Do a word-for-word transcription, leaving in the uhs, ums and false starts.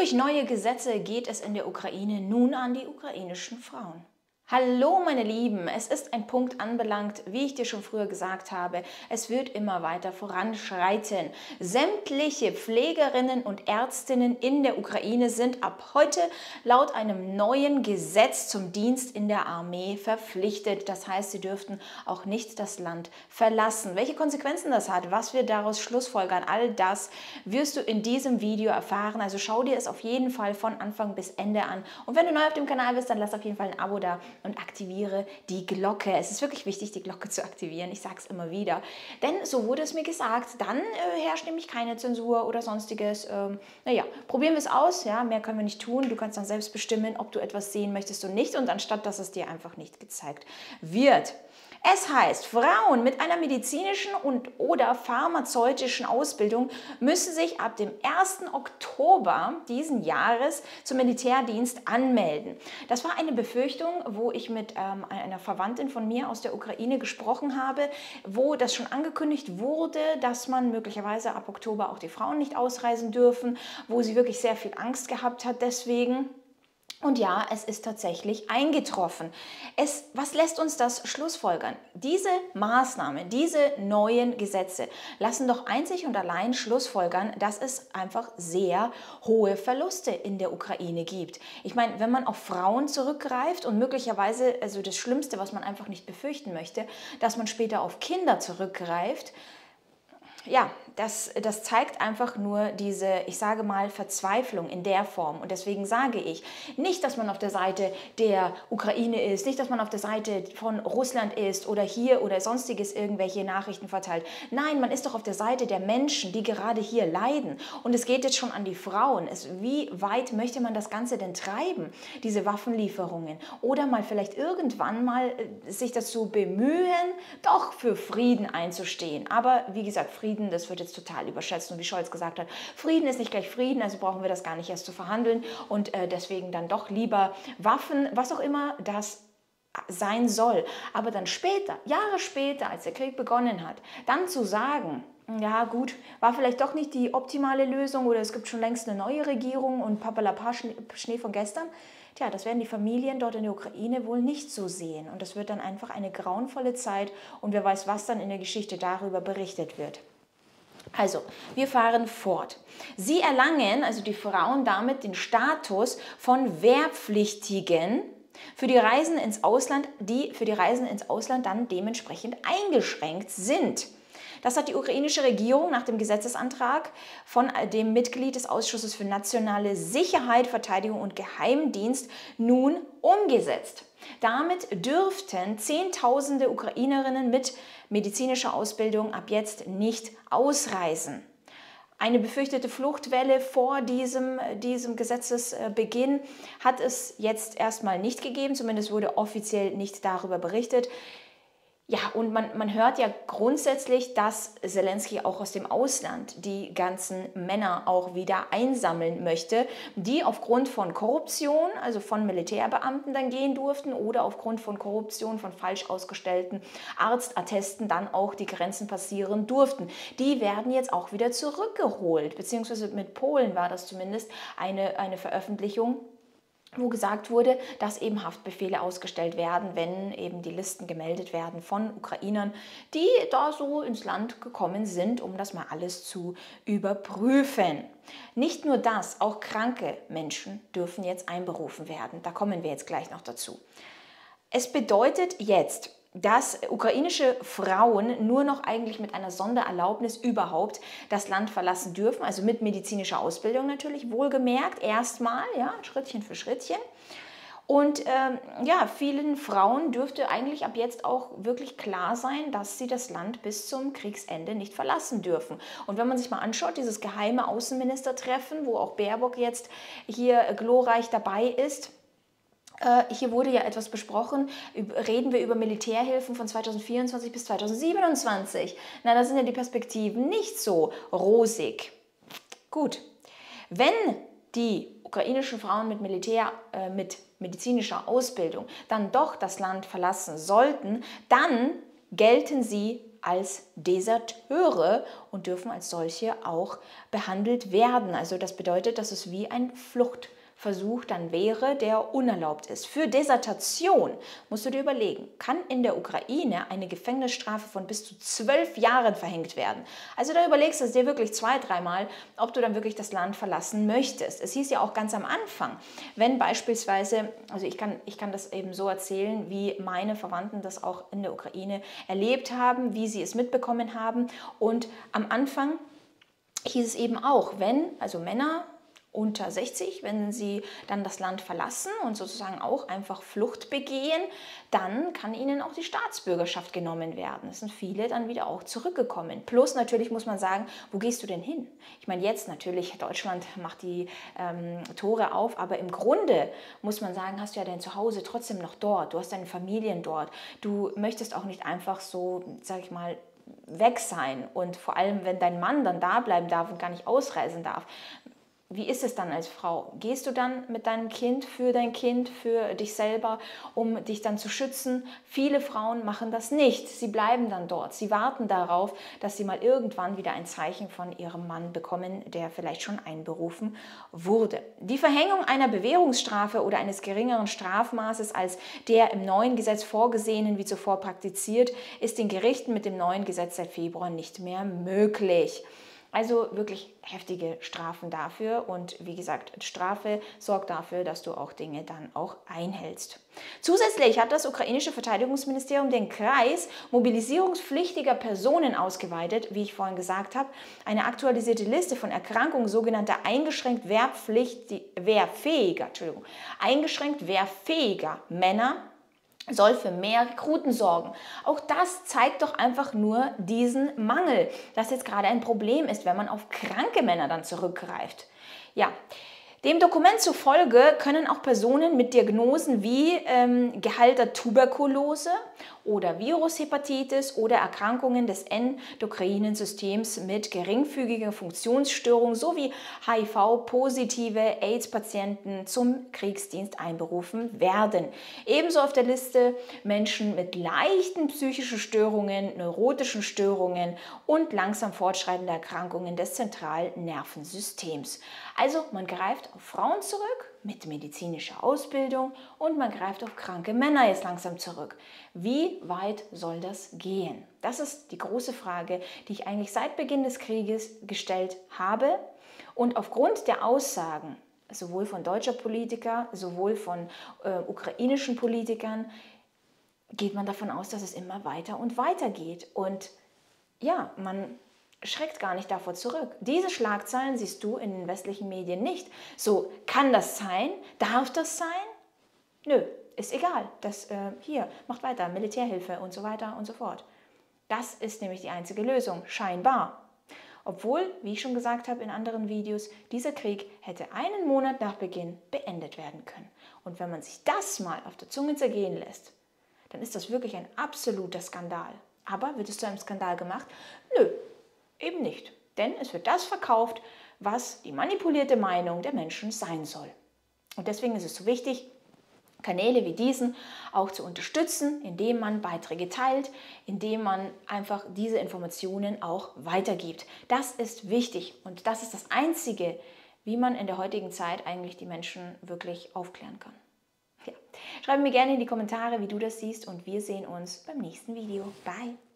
Durch neue Gesetze geht es in der Ukraine nun an die ukrainischen Frauen. Hallo meine Lieben, es ist ein Punkt anbelangt, wie ich dir schon früher gesagt habe, es wird immer weiter voranschreiten. Sämtliche Pflegerinnen und Ärztinnen in der Ukraine sind ab heute laut einem neuen Gesetz zum Dienst in der Armee verpflichtet. Das heißt, sie dürften auch nicht das Land verlassen. Welche Konsequenzen das hat, was wir daraus schlussfolgern, all das wirst du in diesem Video erfahren. Also schau dir es auf jeden Fall von Anfang bis Ende an. Und wenn du neu auf dem Kanal bist, dann lass auf jeden Fall ein Abo da und aktiviere die Glocke. Es ist wirklich wichtig, die Glocke zu aktivieren. Ich sage es immer wieder. Denn so wurde es mir gesagt, dann äh, herrscht nämlich keine Zensur oder sonstiges. Ähm, naja, probieren wir es aus. Ja, mehr können wir nicht tun. Du kannst dann selbst bestimmen, ob du etwas sehen möchtest oder nicht. Und anstatt, dass es dir einfach nicht gezeigt wird. Es heißt, Frauen mit einer medizinischen und oder pharmazeutischen Ausbildung müssen sich ab dem ersten Oktober diesen Jahres zum Militärdienst anmelden. Das war eine Befürchtung, wo ich mit ähm, einer Verwandtin von mir aus der Ukraine gesprochen habe, wo das schon angekündigt wurde, dass man möglicherweise ab Oktober auch die Frauen nicht ausreisen dürfen, wo sie wirklich sehr viel Angst gehabt hat deswegen. Und ja, es ist tatsächlich eingetroffen. Es, was lässt uns das schlussfolgern? Diese Maßnahmen, diese neuen Gesetze lassen doch einzig und allein schlussfolgern, dass es einfach sehr hohe Verluste in der Ukraine gibt. Ich meine, wenn man auf Frauen zurückgreift und möglicherweise, also das Schlimmste, was man einfach nicht befürchten möchte, dass man später auf Kinder zurückgreift, ja, das, das zeigt einfach nur diese, ich sage mal, Verzweiflung in der Form. Und deswegen sage ich, nicht, dass man auf der Seite der Ukraine ist, nicht, dass man auf der Seite von Russland ist oder hier oder sonstiges irgendwelche Nachrichten verteilt. Nein, man ist doch auf der Seite der Menschen, die gerade hier leiden. Und es geht jetzt schon an die Frauen. Es, wie weit möchte man das Ganze denn treiben, diese Waffenlieferungen? Oder mal vielleicht irgendwann mal sich dazu bemühen, doch für Frieden einzustehen. Aber wie gesagt, Frieden Frieden, das wird jetzt total überschätzt und wie Scholz gesagt hat, Frieden ist nicht gleich Frieden, also brauchen wir das gar nicht erst zu verhandeln und äh, deswegen dann doch lieber Waffen, was auch immer das sein soll. Aber dann später, Jahre später, als der Krieg begonnen hat, dann zu sagen, ja gut, war vielleicht doch nicht die optimale Lösung oder es gibt schon längst eine neue Regierung und papalapa, Schnee von gestern, tja, das werden die Familien dort in der Ukraine wohl nicht so sehen. Und das wird dann einfach eine grauenvolle Zeit und wer weiß, was dann in der Geschichte darüber berichtet wird. Also, wir fahren fort. Sie erlangen, also die Frauen, damit den Status von Wehrpflichtigen für die Reisen ins Ausland, die für die Reisen ins Ausland dann dementsprechend eingeschränkt sind. Das hat die ukrainische Regierung nach dem Gesetzesantrag von dem Mitglied des Ausschusses für nationale Sicherheit, Verteidigung und Geheimdienst nun umgesetzt. Damit dürften Zehntausende Ukrainerinnen mit medizinischer Ausbildung ab jetzt nicht ausreisen. Eine befürchtete Fluchtwelle vor diesem, diesem Gesetzesbeginn hat es jetzt erstmal nicht gegeben, zumindest wurde offiziell nicht darüber berichtet. Ja, und man, man hört ja grundsätzlich, dass Zelensky auch aus dem Ausland die ganzen Männer auch wieder einsammeln möchte, die aufgrund von Korruption, also von Militärbeamten dann gehen durften oder aufgrund von Korruption von falsch ausgestellten Arztattesten dann auch die Grenzen passieren durften. Die werden jetzt auch wieder zurückgeholt, beziehungsweise mit Polen war das zumindest eine, eine Veröffentlichung, wo gesagt wurde, dass eben Haftbefehle ausgestellt werden, wenn eben die Listen gemeldet werden von Ukrainern, die da so ins Land gekommen sind, um das mal alles zu überprüfen. Nicht nur das, auch kranke Menschen dürfen jetzt einberufen werden. Da kommen wir jetzt gleich noch dazu. Es bedeutet jetzt, dass ukrainische Frauen nur noch eigentlich mit einer Sondererlaubnis überhaupt das Land verlassen dürfen, also mit medizinischer Ausbildung natürlich, wohlgemerkt, erstmal, ja, Schrittchen für Schrittchen. Und ähm, ja, vielen Frauen dürfte eigentlich ab jetzt auch wirklich klar sein, dass sie das Land bis zum Kriegsende nicht verlassen dürfen. Und wenn man sich mal anschaut, dieses geheime Außenministertreffen, wo auch Baerbock jetzt hier glorreich dabei ist, hier wurde ja etwas besprochen, reden wir über Militärhilfen von zweitausendvierundzwanzig bis zweitausendsiebenundzwanzig. Na, da sind ja die Perspektiven nicht so rosig. Gut, wenn die ukrainischen Frauen mit, Militär, äh, mit medizinischer Ausbildung dann doch das Land verlassen sollten, dann gelten sie als Deserteure und dürfen als solche auch behandelt werden. Also das bedeutet, dass es wie ein Fluchtversuch dann wäre, der unerlaubt ist. Für Desertation musst du dir überlegen, kann in der Ukraine eine Gefängnisstrafe von bis zu zwölf Jahren verhängt werden. Also da überlegst du es dir wirklich zwei, dreimal, ob du dann wirklich das Land verlassen möchtest. Es hieß ja auch ganz am Anfang, wenn beispielsweise, also ich kann, ich kann das eben so erzählen, wie meine Verwandten das auch in der Ukraine erlebt haben, wie sie es mitbekommen haben. Und am Anfang hieß es eben auch, wenn, also Männer unter sechzig, wenn sie dann das Land verlassen und sozusagen auch einfach Flucht begehen, dann kann ihnen auch die Staatsbürgerschaft genommen werden. Es sind viele dann wieder auch zurückgekommen. Plus natürlich muss man sagen, wo gehst du denn hin? Ich meine jetzt natürlich, Deutschland macht die ähm, Tore auf, aber im Grunde muss man sagen, hast du ja dein Zuhause trotzdem noch dort. Du hast deine Familien dort. Du möchtest auch nicht einfach so, sag ich mal, weg sein. Und vor allem, wenn dein Mann dann da bleiben darf und gar nicht ausreisen darf. Wie ist es dann als Frau? Gehst du dann mit deinem Kind, für dein Kind, für dich selber, um dich dann zu schützen? Viele Frauen machen das nicht. Sie bleiben dann dort. Sie warten darauf, dass sie mal irgendwann wieder ein Zeichen von ihrem Mann bekommen, der vielleicht schon einberufen wurde. Die Verhängung einer Bewährungsstrafe oder eines geringeren Strafmaßes als der im neuen Gesetz vorgesehenen wie zuvor praktiziert, ist den Gerichten mit dem neuen Gesetz seit Februar nicht mehr möglich. Also wirklich heftige Strafen dafür und wie gesagt, Strafe sorgt dafür, dass du auch Dinge dann auch einhältst. Zusätzlich hat das ukrainische Verteidigungsministerium den Kreis mobilisierungspflichtiger Personen ausgeweitet, wie ich vorhin gesagt habe. Eine aktualisierte Liste von Erkrankungen sogenannter eingeschränkt wehrpflichtig, wehrfähiger, Entschuldigung, eingeschränkt wehrfähiger Männer soll für mehr Rekruten sorgen. Auch das zeigt doch einfach nur diesen Mangel, dass jetzt gerade ein Problem ist, wenn man auf kranke Männer dann zurückgreift. Ja, dem Dokument zufolge können auch Personen mit Diagnosen wie ähm, geheilter Tuberkulose oder Virushepatitis oder Erkrankungen des endokrinen Systems mit geringfügiger Funktionsstörung sowie H I V-positive AIDS-Patienten zum Kriegsdienst einberufen werden. Ebenso auf der Liste Menschen mit leichten psychischen Störungen, neurotischen Störungen und langsam fortschreitende Erkrankungen des zentralen Nervensystems. Also man greift auf Frauen zurück mit medizinischer Ausbildung und man greift auf kranke Männer jetzt langsam zurück. Wie weit soll das gehen? Das ist die große Frage, die ich eigentlich seit Beginn des Krieges gestellt habe. Und aufgrund der Aussagen, sowohl von deutscher Politiker, sowohl von äh, ukrainischen Politikern, geht man davon aus, dass es immer weiter und weiter geht. Und ja, man schreckt gar nicht davor zurück. Diese Schlagzeilen siehst du in den westlichen Medien nicht. So, kann das sein? Darf das sein? Nö, ist egal. Das äh, hier, macht weiter, Militärhilfe und so weiter und so fort. Das ist nämlich die einzige Lösung, scheinbar. Obwohl, wie ich schon gesagt habe in anderen Videos, dieser Krieg hätte einen Monat nach Beginn beendet werden können. Und wenn man sich das mal auf der Zunge zergehen lässt, dann ist das wirklich ein absoluter Skandal. Aber wird es zu einem Skandal gemacht? Nö. Eben nicht, denn es wird das verkauft, was die manipulierte Meinung der Menschen sein soll. Und deswegen ist es so wichtig, Kanäle wie diesen auch zu unterstützen, indem man Beiträge teilt, indem man einfach diese Informationen auch weitergibt. Das ist wichtig und das ist das Einzige, wie man in der heutigen Zeit eigentlich die Menschen wirklich aufklären kann. Ja. Schreib mir gerne in die Kommentare, wie du das siehst und wir sehen uns beim nächsten Video. Bye!